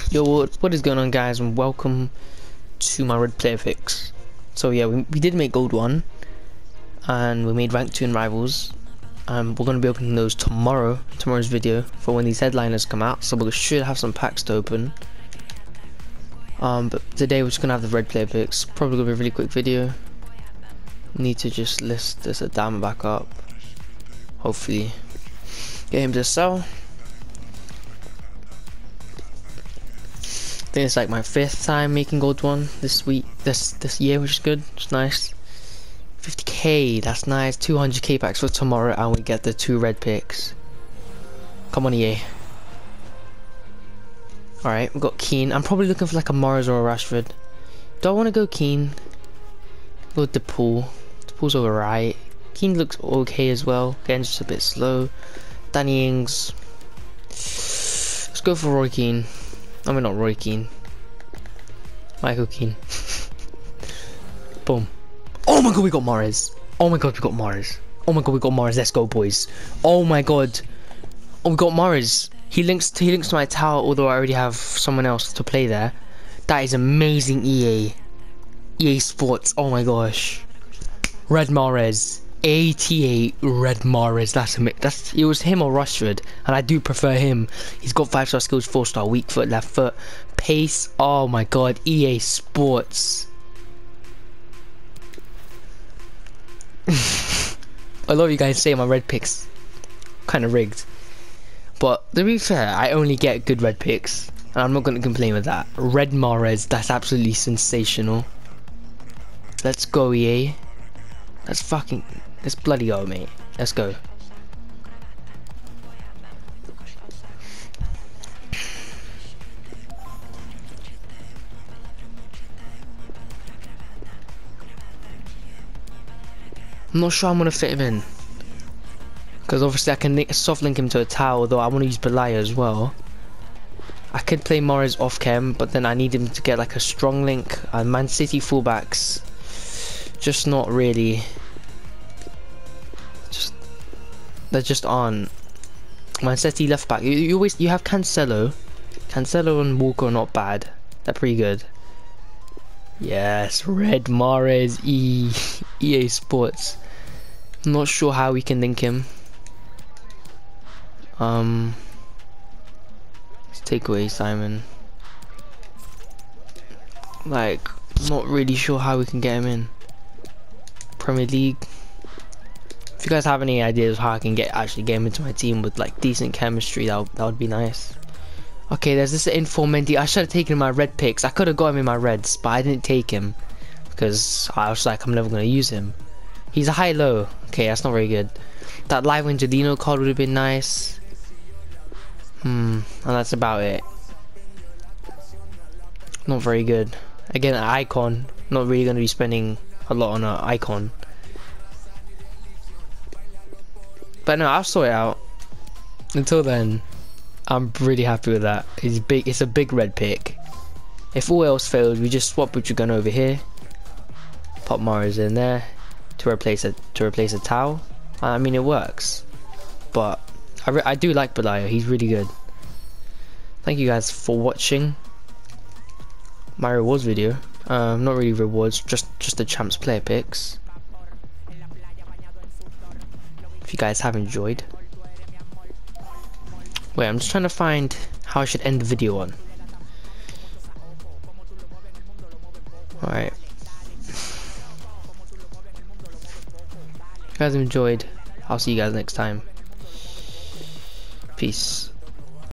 Yo, what is going on, guys, and welcome to my red player fix. So yeah, we did make gold 1 and we made rank 2 in rivals. We're going to be opening those tomorrow's video for when these headliners come out, so we should have some packs to open. But today we're just going to have the red player picks. Probably going to be a really quick video. Need to just list this Adama back up. Hopefully get him to sell. I think it's like my 5th time making gold 1 this year, which is good. It's nice. 50k, that's nice. 200k packs for tomorrow, and we get the 2 red picks. Come on, EA. Alright, we've got Keane. I'm probably looking for like a Morris or a Rashford. Do I want to go Keane? Go with DePaul. DePaul's alright. Keane looks okay as well. Again, just a bit slow. Danny Ings. Let's go for Roy Keane. I mean, not Roy Keane. Michael Keane. Boom. Oh my god, we got Morris. Oh my god, we got Morris. Oh my god, we got Morris. Let's go, boys. Oh my god. Oh, we got Morris. He links to my tower, although I already have someone else to play there. That is amazing, EA. EA Sports. Oh my gosh. Red Mahrez. 88 Red Mahrez. It was him or Rashford, and I do prefer him. He's got 5-star skills, 4-star weak foot, left foot, pace. Oh my god, EA Sports. A lot of you guys say my red picks kind of rigged, but to be fair, I only get good red picks, and I'm not going to complain with that. Red Mahrez, that's absolutely sensational. Let's go, EA. Let's bloody go, mate. Let's go. I'm not sure I'm gonna fit him in, because obviously I can soft link him to a tower, although I want to use Belaya as well. I could play Morris off chem, but then I need him to get like a strong link. And Man City fullbacks just not really. They just aren't. Man City left back. You have Cancelo and Walker are not bad. They're pretty good. Yes, Red Mahrez, EA Sports. I'm not sure how we can link him. Let's take away Simon. Like, not really sure how we can get him in Premier League. If you guys have any ideas how I can actually get him into my team with like decent chemistry, that would be nice. Okay, there's this info Mendy. I should have taken my red picks. I could have got him in my reds, but I didn't take him because I was like, I'm never gonna use him. He's a high-low. Okay, that's not very good. That live Angelino card would have been nice. And that's about it. Not very good. Again, an icon. Not really gonna be spending a lot on an icon. But no, I'll sort it out. Until then, I'm really happy with that. It's big. It's a big red pick. If all else fails, we just swap Buchanan over here. Pop Morris in there to replace a towel. I mean, it works. But I do like Belaya. He's really good. Thank you guys for watching my rewards video. Not really rewards, just the champs player picks. If you guys have enjoyed. Wait, I'm just trying to find how I should end the video on. Alright. If you guys have enjoyed, I'll see you guys next time. Peace.